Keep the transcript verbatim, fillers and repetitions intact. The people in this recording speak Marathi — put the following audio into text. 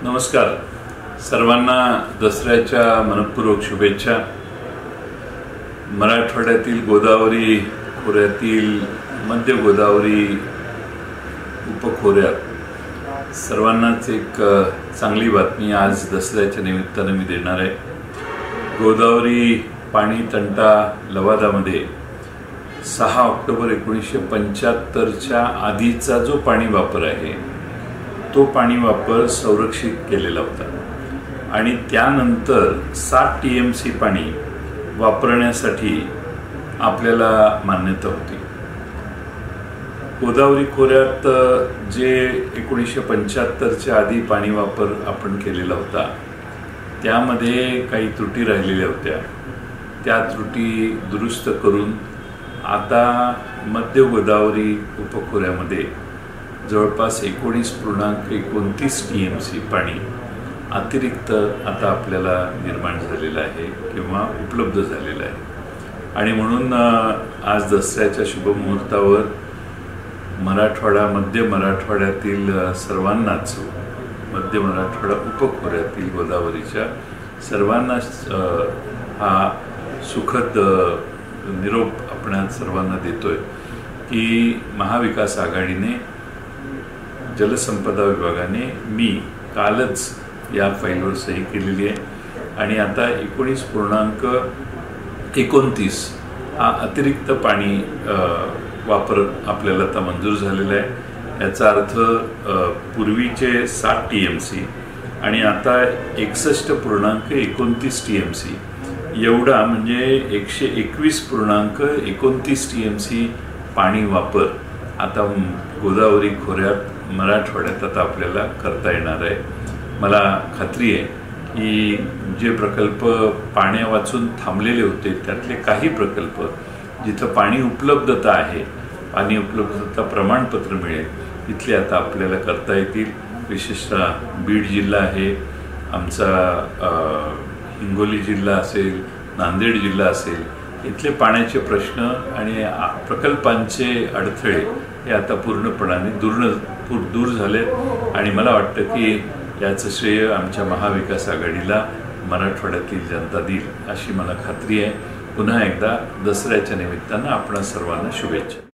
नमस्कार सर्वांना दसऱ्याच्या मनपूर्वक शुभेच्छा। मराठवाड्यातील गोदावरी खोऱ्यातील मध्य गोदावरी उपखोऱ्यात सर्वांनाच एक चांगली बातमी आज दसऱ्याच्या निमित्ताने मी देणार आहे। गोदावरी पाणी तंटा लवादामध्ये सहा ऑक्टोबर एकोणीसशे पंच्याहत्तरच्या आधीचा जो पाणी वापर आहे तो पाणी वापर संरक्षित केलेला होता आणि त्यानंतर सात टी एम सी पाणी वापरण्यासाठी आपल्याला मान्यता होती। गोदावरी खोऱ्यात जे एकोणीसशे पंच्याहत्तरच्या आधी पाणी वापर आपण केलेला होता त्यामध्ये काही त्रुटी राहिलेल्या होत्या। त्या त्रुटी दुरुस्त करून आता मध्य गोदावरी उपखोऱ्यामध्ये जवळपास एकोणीस पूर्णांक एकोणतीस टी एम सी पाणी अतिरिक्त आता आपल्याला निर्माण झालेलं आहे किंवा उपलब्ध झालेलं आहे। आणि म्हणून आज दसऱ्याच्या शुभमुहूर्तावर मराठवाडा मध्य मराठवाड्यातील सर्वांनाच मध्य मराठवाडा उपखोऱ्यातील गोदावरीच्या सर्वांनाच हा सुखद निरोप आपण सर्वांना देतोय की महाविकास आघाडीने जलसंपदा विभागाने मी कालच या फाईलवर सही केलेली आहे आणि आता एकोणीस पूर्णांक एकोणतीस हा अतिरिक्त पाणी वापर आपल्याला आता मंजूर झालेला आहे। याचा अर्थ पूर्वीचे सात टी एम सी आणि आता एकसष्ट पूर्णांक एकोणतीस टी एम सी एवढा म्हणजे एकशे एकवीस पूर्णांक एकोणतीस टी एम सी पाणी वापर आता गोदावरी खोऱ्यात मराठवाड्यात आता आपल्याला करता येणार आहे। मला खात्री आहे की जे प्रकल्प पाण्या वाचून थांबलेले होते त्यातले काही प्रकल्प जिथं पाणी उपलब्धता आहे पाणी उपलब्धता प्रमाणपत्र मिळेल तिथले आता आपल्याला करता येतील। विशेषतः बीड जिल्हा आहे आमचा, हिंगोली जिल्हा असेल, नांदेड जिल्हा असेल, इथले पाण्याचे प्रश्न आणि प्रकल्पांचे अडथळे हे आता पूर्णपणाने दूर दूर झाले आणि मला वाटतं की याचं श्रेय आमच्या महाविकास आघाडीला मराठवाड्यातील जनता देईल अशी मला खात्री आहे। पुन्हा एकदा दसऱ्याच्या निमित्तानं आपणा सर्वांना शुभेच्छा।